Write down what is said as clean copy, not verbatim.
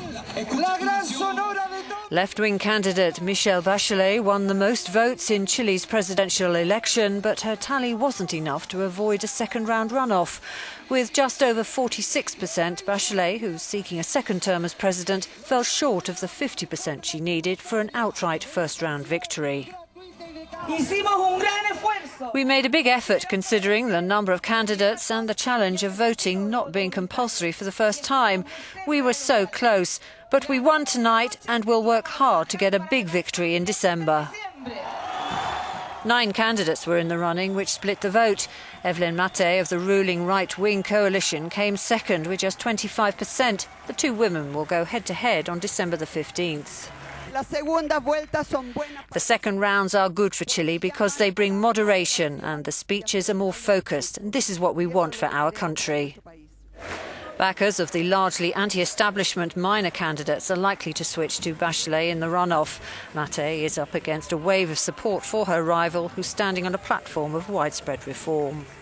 Left-wing candidate Michelle Bachelet won the most votes in Chile's presidential election, but her tally wasn't enough to avoid a second-round runoff. With just over 46%, Bachelet, who's seeking a second term as president, fell short of the 50% she needed for an outright first-round victory. We made a big effort considering the number of candidates and the challenge of voting not being compulsory for the first time. We were so close, but we won tonight and will work hard to get a big victory in December. 9 candidates were in the running, which split the vote. Evelyn Matthei of the ruling right-wing coalition came second with just 25%. The 2 women will go head-to-head on December the 15th. The second rounds are good for Chile because they bring moderation and the speeches are more focused. And this is what we want for our country. Backers of the largely anti-establishment minor candidates are likely to switch to Bachelet in the runoff. Matthei is up against a wave of support for her rival, who's standing on a platform of widespread reform.